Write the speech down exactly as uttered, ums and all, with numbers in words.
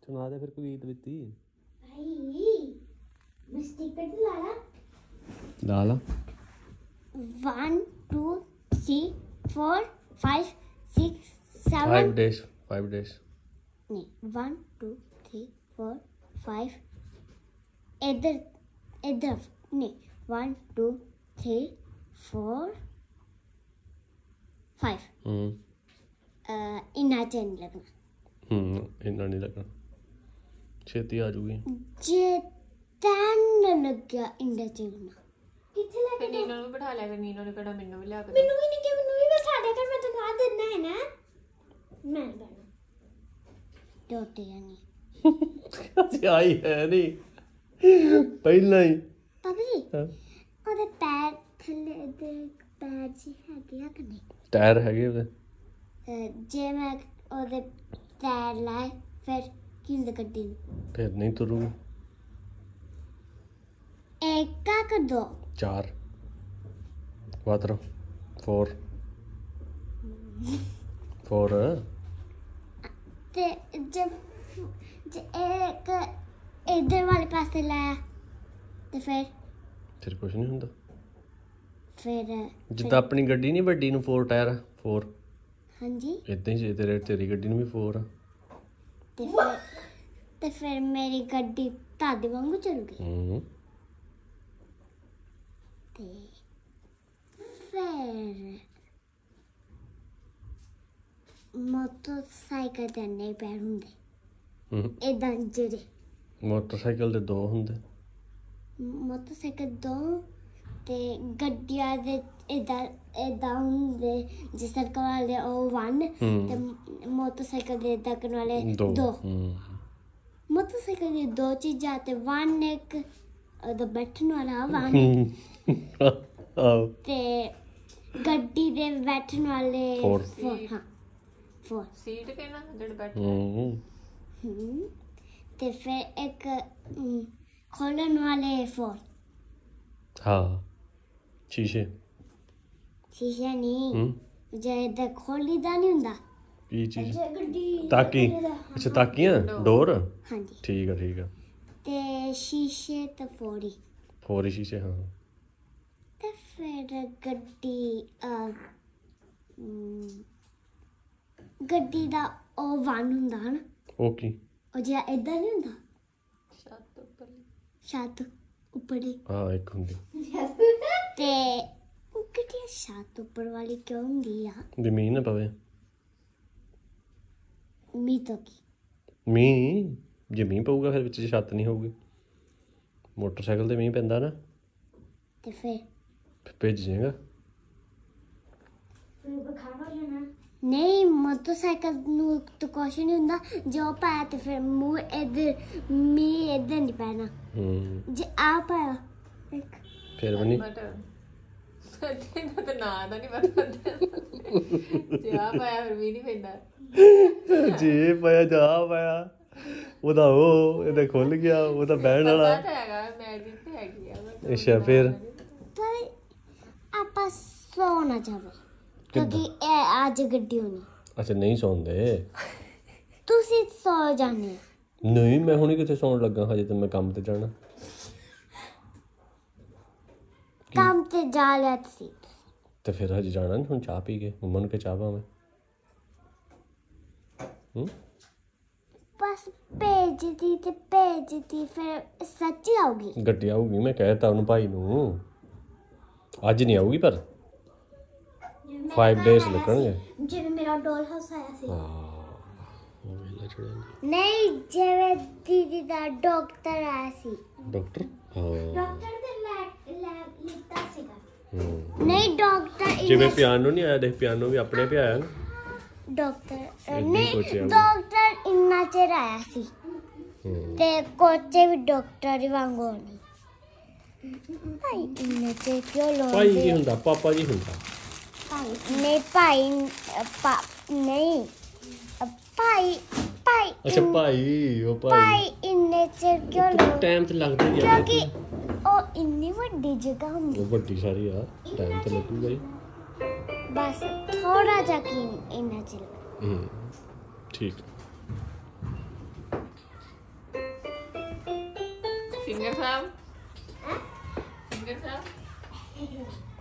सुना दे फिर कोई गीत बीती ला ला one two three four five six seven five days five days नहीं one two three four five इधर इधर नहीं one two three four five हम्म इन्ना चेन लगना हम्म इन्ना नहीं लगना छेती आ जाऊगी जे तैन लग गया इंडा चेन किथे लग फिर नीनो ਨੂੰ ਬਿਠਾ ਲਿਆ ਕਰ ਨੀਨੋ ਨੇ ਕਿਹੜਾ ਮੈਨੂੰ ਵੀ ਲਿਆ ਕੇ ਮੈਨੂੰ ਵੀ ਨਹੀਂ ਕਿ ਮੈਨੂੰ ਵੀ ਬਿਠਾ ਦੇ ਕਰ ਮੈਂ ਤਾਂ ਖਾ ਦੇਣਾ ਹੈ ਨਾ ਮੈਂ ਬਣਾ ਟੋਟੇ ਨਹੀਂ ਅਸੀਂ ਆਈ ਹੈ ਨਹੀਂ ਪਹਿਲਾਂ ਹੀ ਪਾਪਾ ਜੀ ਉਹਦੇ ਪੈਰ ਥੱਲੇ ਦੇ ਪੈਰ ਜੀ ਹੈਗੇ ਆ ਕਿ ਨਹੀਂ ਟਾਇਰ ਹੈਗੇ ਉਹਦੇ ਅਹ ਜੇ ਮੈਂ ਉਹਦੇ ਪੈਰ ਲਾਏ ਫਿਰ ਕਿੰਦ ਕੱਢੀ ਨੂੰ ਫਿਰ ਨਹੀਂ ਤੁਰੂਗੀ ਇੱਕ ਕਾ ਕਰ ਦੋ ਚਾਰ quattro four four ਤੇ ਜੇ ਜੇ ਇੱਕ ਇਧਰ ਵਾਲੇ ਪਾਸੇ ਲਾਇਆ ਤੇ ਫਿਰ ਫਿਰ ਕੁਝ ਨਹੀਂ ਹੁੰਦਾ ਫਿਰ ਜਿੱਦਾਂ ਆਪਣੀ ਗੱਡੀ ਨਹੀਂ ਵੱਡੀ ਨੂੰ four ਟਾਇਰ ਆ four ਹਾਂਜੀ ਇਦਾਂ ਹੀ ਤੇਰੇ ਤੇਰੀ ਗੱਡੀ ਨੂੰ ਵੀ four ਆ ਤੇ ਫਿਰ ਤੇ ਫਿਰ ਮੇਰੀ ਗੱਡੀ ਤੁਹਾਡੇ ਵਾਂਗੂ ਚੱਲ ਗਈ ਹੂੰ ਤੇ ਫਿਰ ਮੋਟਰਸਾਈਕਲ ਤੇ ਨਹੀਂ ਪੈਰ ਹੁੰਦੇ ਹੂੰ ਇਦਾਂ ਜਿਹੜੇ ਮੋਟਰਸਾਈਕਲ ਦੇ ਦੋ ਹੁੰਦੇ ਮੋਟਰਸਾਈਕਲ ਦੋ ਤੇ ਗੱਡੀਆਂ ਦੇ ਇਦਾਂ ਇਦਾਂ ਹੁੰਦੇ ਜਿਸ ਸਰਕਾਰ ਵਾਲੇ ਉਹ ਵਨ ਤੇ ਮੋਟਰਸਾਈਕਲ ਦੇ ਇਦਾਂ ਕਰਨ ਵਾਲੇ ਦੋ ਮੋਟਰਸਾਈਕਲ ਦੇ ਦੋ ਚੀਜ਼ਾਂ ਤੇ ਵਨ ਇੱਕ ਉਹਦਾ ਬੈਠਣ ਵਾਲਾ ਵਨ ਆਹ ਤੇ ਗੱਡੀ ਦੇ ਬੈਠਣ ਵਾਲੇ Four. four, ਹਾਂ four. ਸੀਟ ਕੇ ਨਾ ਜਿਹੜੇ ਬੈਠੇ ਹੂੰ ਹਮ, ਤੇ ਫਿਰ ਇੱਕ ਅਮ, ਖੋਲਣ ਵਾਲੇ four. ਹਾਂ ਸ਼ੀਸ਼ੇ ਸ਼ੀਸ਼ਾ ਨਹੀਂ ਹੂੰ ਜੇ ਇਦਾਂ ਖੋਲੀ ਦਾ ਨਹੀਂ ਹੁੰਦਾ ਕੀ ਚੀਜ਼ ਗੱਡੀ ਤਾਕੀ ਅੱਛਾ ਤਾਕੀਆਂ ਡੋਰ ਹਾਂਜੀ ਠੀਕ ਆ ਠੀਕ ਆ ਤੇ ਸ਼ੀਸ਼ੇ ਤੇ four ਹੀ four ਹੀ ਸ਼ੀਸ਼ੇ ਹਾਂ ਤੇ ਫਿਰ ਗੱਡੀ ਅਹ, ਅਮ, ਗੱਡੀ ਦਾ ਉਹ ਵਨ ਹੁੰਦਾ ਹਨ ਉਹ ਕੀ ਉਹ ਜਿਹੜਾ ਏਦਾਂ ਨਹੀਂ ਹੁੰਦਾ ਛੱਤ ਉੱਪਰ ਛੱਤ ਉੱਪਰ ਹਾਂ ਇੱਕ ਹੁੰਦੀ ਤੇ ਉਹ ਗੱਡੀ ਛੱਤ ਉੱਪਰ ਵਾਲੀ ਕਿਉਂ ਹੁੰਦੀ ਆ ਜ਼ਮੀਨ ਨਾ ਪਵੇ ਮੀਂਹ ਤੋਂ ਕੀ ਮੀਂਹ ਜੇ ਮੀਂਹ ਪਊਗਾ ਫਿਰ ਵਿੱਚ ਛੱਤ ਨਹੀਂ ਹੋਊਗੀ ਮੋਟਰਸਾਈਕਲ ਤੇ ਮੀਂਹ ਪੈਂਦਾ ਨਾ ਤੇ ਫਿਰ ਫਿਰ ਭਿੱਜ ਜਾਏਗਾ ਨਹੀਂ ਮੋਟਰਸਾਈਕਲ ਨੂੰ ਤਾਂ ਕੁਛ ਨਹੀਂ ਹੁੰਦਾ ਜੋ ਪਾਇਆ ਤੇ ਫਿਰ ਮੂੰਹ ਇੱਧਰ ਮੀਂਹ ਇੱਧਰ ਨਹੀਂ ਪੈਣਾ ਹੂੰ ਜੇ ਆ ਪਾਇਆ ਇੱਕ ਫਿਰ ਵੀ ਨਹੀਂ ਬਟ ਸੱਚੇ ਦਾ ਤਾਂ ਨਾਂ ਦਾ ਨਹੀਂ ਪਤਾ ਜੇ ਆ ਪਾਇਆ ਫਿਰ ਵੀ ਨਹੀਂ ਪੈਂਦਾ ਜੇ ਪਾਇਆ ਜਾ ਪਾਇਆ ਉਹਦਾ ਉਹ ਇਹਦਾ ਖੁੱਲ ਗਿਆ ਉਹਦਾ ਬਹਿਣ ਵਾਲਾ ਪਤਾ ਹੈਗਾ ਮੈਗੀ ਤੇ ਹੈਗੀ ਆ but ਅੱਛਾ ਫਿਰ ਪਰ ਆਪਾਂ ਸੋਣਾ ਜਾਵੇ ਕਿਉਂਕਿ ਇਹ ਅੱਜ ਗੱਡੀ ਹੋਣੀ ਅੱਛਾ ਨਹੀਂ ਸੌਂਦੇ ਤੁਸੀਂ ਸੋ ਜਾਂਦੇ ਹੋ। ਨਹੀਂ ਮੈਂ ਹੁਣੇ ਕਿੱਥੇ ਸੌਣ ਲੱਗਾ ਹਜੇ ਤਾਂ ਮੈਂ ਕੰਮ ਤੇ ਜਾਣਾ ਕੰਮ ਤੇ ਜਾ ਲਿਆ ਤੁਸੀਂ ਤੇ ਫਿਰ ਹਜੇ ਜਾਣਾ ਨਹੀਂ ਹੁਣ ਚਾਹ ਪੀ ਕੇ ਮੰਮਾ ਨੂੰ ਕਿ ਚਾਹ ਪਾਵਾਂ ਹੂੰ ਬਸ ਭੇਜਦੀ ਤੇ ਭੇਜਦੀ ਫਿਰ ਸੱਚੀ ਆਉਗੀ ਗੱਡੀ ਆਊਗੀ ਮੈਂ ਕਹਿ ਤਾ ਉਹਨੂੰ ਭਾਈ ਨੂੰ ਅੱਜ ਨਹੀਂ ਆਊਗੀ ਪਰ five days ਲੱਗਣਗੇ ਜਿਵੇਂ ਮੇਰਾ ਡੋਲ ਹਾਊਸ ਆਇਆ ਸੀ ਹਾਂ ਉਹ ਵੇਲਾ ਚੜਿਆ ਨਹੀਂ ਜਿਵੇਂ ਦੀਦੀ ਦਾ ਡਾਕਟਰ ਆਇਆ ਸੀ ਡਾਕਟਰ ਹਾਂ ਡਾਕਟਰ ਦੇ ਲੈ ਲੈ ਲਿੱਤਾ ਸੀਗਾ ਹੂੰ ਨਹੀਂ ਡਾਕਟਰ ਜਿਵੇਂ ਪਿਆਨੋ ਨਹੀਂ ਆਇਆ ਦੇਖ ਪਿਆਨੋ ਵੀ ਆਪਣੇ ਪਿਆ ਆਇਆ ਨਾ ਡਾਕਟਰ ਹੀ ਨਹੀਂ ਸੋਚਿਆ ਮੈਂ। ਡਾਕਟਰ ਇੰਨਾ ਚਿਰ ਆਇਆ ਸੀ ਹੂੰ ਤੇ ਕੋਚੇ ਵੀ ਡਾਕਟਰ ਹੀ ਵਾਂਗੂ ਨਹੀਂ ਭਾਈ ਇੰਨਾ ਚਿਰ ਕਿਉਂ ਭਾਈ ਲੋਂਦੇ ਕੀ ਹੁੰਦਾ ਪਾਪਾ ਜੀ ਹੁੰਦਾ ਭਾਈ ਨਹੀਂ ਭਾਈ ਅ, ਪਾ ਨਹੀਂ ਅ, ਭਾਈ ਭਾਈ ਅੱਛਾ ਭਾਈ ਉਹ ਭਾਈ ਭਾਈ ਇੰਨੇ ਚਿਰ ਕਿਉਂ ਲੋਂਦੇ ਟਾਈਮ ਤੇ ਲੱਗਦਾ ਹੀ ਆ ਕਿਉਂਕਿ ਉਹ ਇੰਨੀ ਵੱਡੀ ਜਗ੍ਹਾ ਹੁੰਦੀ ਉਹ ਵੱਡੀ ਸਾਰੀ ਆ ਟਾਈਮ ਤੇ ਲੱਗੂਗਾ ਹੀ ਬਸ ਥੋੜਾ ਜਿਹਾ ਕੀ ਇੰਨਾ ਚਿਰ ਹੂੰ ਠੀਕ ਸਿੰਗਰ ਸਾਹਿਬ ਸਿੰਗਰ ਸਾਹਿਬ